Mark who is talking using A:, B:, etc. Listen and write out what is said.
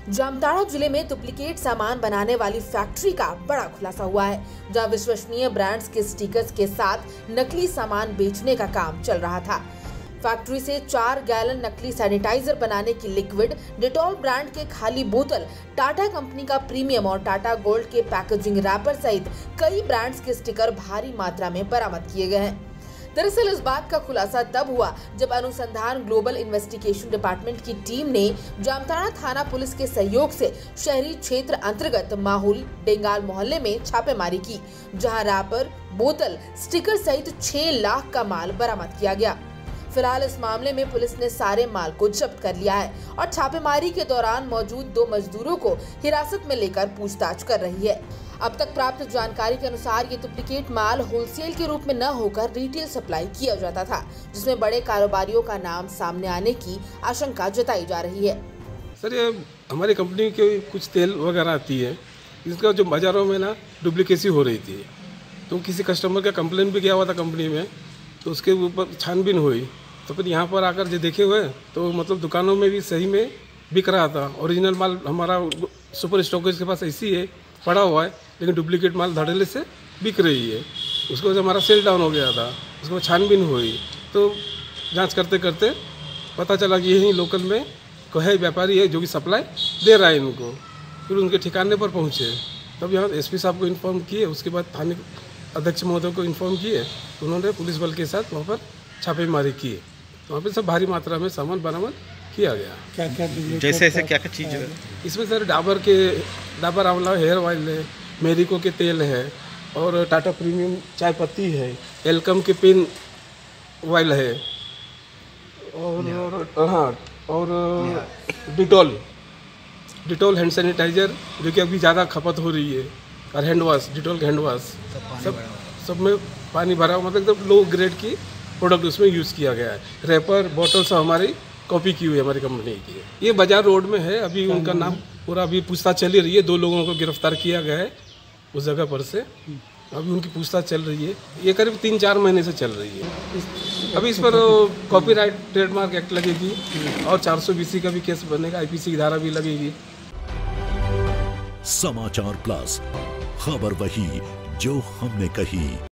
A: जामताड़ा जिले में डुप्लीकेट सामान बनाने वाली फैक्ट्री का बड़ा खुलासा हुआ है, जहां विश्वसनीय ब्रांड्स के स्टिकर्स के साथ नकली सामान बेचने का काम चल रहा था। फैक्ट्री से 4 गैलन नकली सैनिटाइजर बनाने की लिक्विड, डेटॉल ब्रांड के खाली बोतल, टाटा कंपनी का प्रीमियम और टाटा गोल्ड के पैकेजिंग रैपर सहित कई ब्रांड्स के स्टिकर भारी मात्रा में बरामद किए गए हैं। दरअसल इस बात का खुलासा तब हुआ जब अनुसंधान ग्लोबल इन्वेस्टिगेशन डिपार्टमेंट की टीम ने जामताड़ा थाना पुलिस के सहयोग से शहरी क्षेत्र अंतर्गत माहुल डेंगाल मोहल्ले में छापेमारी की, जहां रैपर, बोतल, स्टिकर सहित 6 लाख का माल बरामद किया गया। फिलहाल इस मामले में पुलिस ने सारे माल को जब्त कर लिया है और छापेमारी के दौरान मौजूद 2 मजदूरों को हिरासत में लेकर पूछताछ कर रही है। अब तक प्राप्त जानकारी के अनुसार ये डुप्लीकेट माल होलसेल के रूप में न होकर रिटेल सप्लाई किया जाता था, जिसमें बड़े कारोबारियों का नाम सामने आने की आशंका जताई जा रही है।
B: सर, ये हमारी कंपनी के कुछ तेल वगैरह आती है, इसका जो बाजारों में ना डुप्लीकेसी हो रही थी, तो किसी कस्टमर का कंप्लेन भी किया हुआ था कंपनी में, तो उसके ऊपर छानबीन हुई। तो फिर यहाँ पर आकर जो देखे हुए तो मतलब दुकानों में भी सही में बिक रहा था। ओरिजिनल माल हमारा सुपर स्टॉकेज के पास ऐसी है पड़ा हुआ है, लेकिन डुप्लीकेट माल धड़ल्ले से बिक रही है। उसको जब हमारा सेल डाउन हो गया था, उसको छानबीन हुई तो जांच करते करते पता चला कि यही लोकल में कोई है व्यापारी है जो कि सप्लाई दे रहा है इनको। फिर उनके ठिकाने पर पहुँचे, तब यहाँ एसपी साहब को इन्फॉर्म किए, उसके बाद थाने अध्यक्ष महोदय को इन्फॉर्म किए, तो उन्होंने पुलिस बल के साथ वहाँ पर छापेमारी किए। तो वहाँ पर सब भारी मात्रा में सामान बरामद किया गया।
C: क्या क्या जैसे क्या क्या चीज़ है
B: इसमें? सर, डाबर आंवला हेयर ऑयल है, मेरिको के तेल है, और टाटा प्रीमियम चाय पत्ती है, एलकम के पेन ऑयल है, और डिटॉल हैंड सैनिटाइजर जो कि अभी ज़्यादा खपत हो रही है, और hand wash, Dettol hand wash, सब में पानी भरा, मतलब एकदम लो ग्रेड की प्रोडक्ट उसमें यूज़ किया गया है। रैपर, बॉटल सब हमारी कॉपी की हुई है हमारी कंपनी की। ये बाजार रोड में है। अभी उनका नाम पूरा अभी पूछताछ चली रही है। 2 लोगों को गिरफ्तार किया गया है उस जगह पर से। अभी उनकी पूछताछ चल रही है। ये करीब 3-4 महीने से चल रही है। अभी इस पर कॉपीराइट ट्रेडमार्क एक्ट लगेगी और 420 का भी केस बनेगा, IPC की धारा भी लगेगी।
D: समाचार प्लस, खबर वही जो हमने कही।